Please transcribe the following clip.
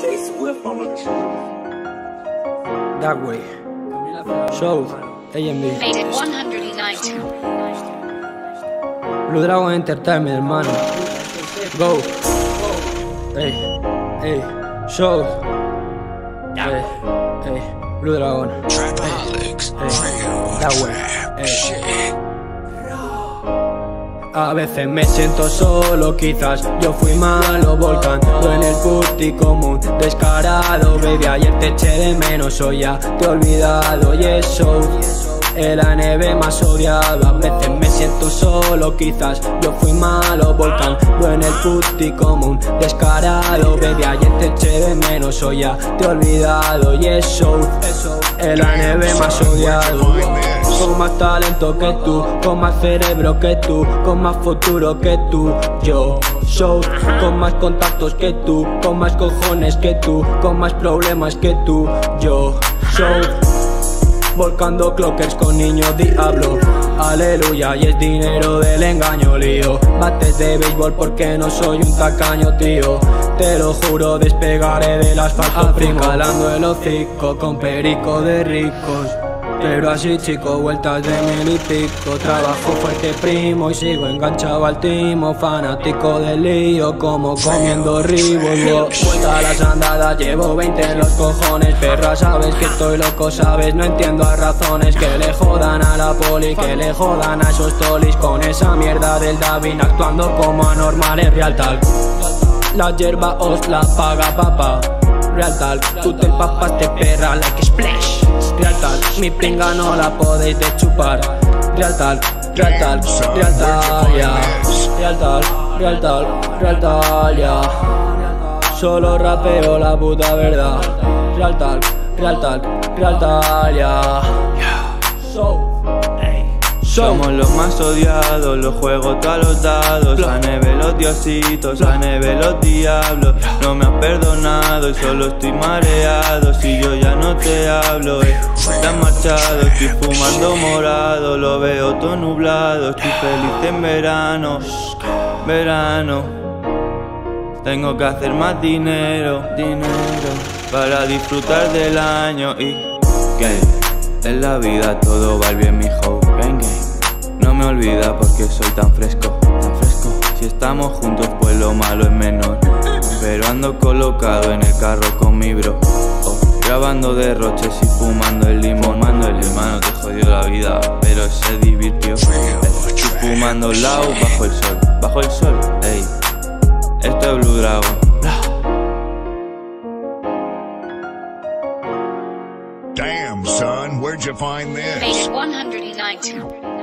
That way. Show. AMB. Made it 190. Blue Dragon Entertainment, hermano. Go. Ey, ey, show. Ey, ey, Blue Dragon. Ey, that way. Ey. A veces me siento solo, quizás yo fui malo, volcando en el puti común, descarado. Baby, ayer te eché de menos, hoy ya te he olvidado. Y eso es la nieve más odiado. A veces me siento solo, quizás yo fui malo, volcando en el puti común, descarado. Baby, ayer te eché de menos, hoy ya te he olvidado. Y eso es la nieve más odiado. Con más talento que tú, con más cerebro que tú, con más futuro que tú. Yo soy con más contactos que tú, con más cojones que tú, con más problemas que tú. Yo soy volcando clockers con niños diablo. Aleluya, y es dinero del engaño, lío. Bates de béisbol porque no soy un tacaño, tío. Te lo juro, despegaré del asfalto, calando el hocico con perico de ricos. Pero así, chico, vueltas de mil y pico. Trabajo fuerte, primo, y sigo enganchado al timo. Fanático del lío, como comiendo ribos. Vuelta a las andadas, llevo 20 en los cojones. Perra, sabes que estoy loco, sabes, no entiendo a razones. Que le jodan a la poli, que le jodan a esos tolis. Con esa mierda del Davin, actuando como anormales. Real Talk, la hierba os la paga papá. Real Talk, tú te empapaste perra like splash. Real Talk, mi pinga no la podéis de chupar. Real Talk, Real Talk, Real Talk, yeah. Real Talk, Real Talk, Real Talk, yeah. Solo rapeo la puta verdad. Real Talk, Real Talk, Real Talk, yeah. Somos los más odiados, los juego todos los dados. A neve los diositos, a neve los diablos. No me has perdonado y solo estoy mareado. Si yo ya no te hablo, te has marchado. Estoy fumando morado, lo veo todo nublado. Estoy feliz en verano, verano. Tengo que hacer más dinero, dinero, para disfrutar del año. Y que en la vida todo va bien, mijo. Gang, gang. No me olvida porque soy tan fresco, tan fresco. Si estamos juntos pues lo malo es menor. Pero ando colocado en el carro con mi bro, grabando derroches y fumando el limón. Fumando el hermano te jodió la vida, pero se divirtió. Estoy fumando lao bajo el sol, bajo el sol, ey. Esto es Blue Dragon. Damn, son, where'd you find this? Made it 190.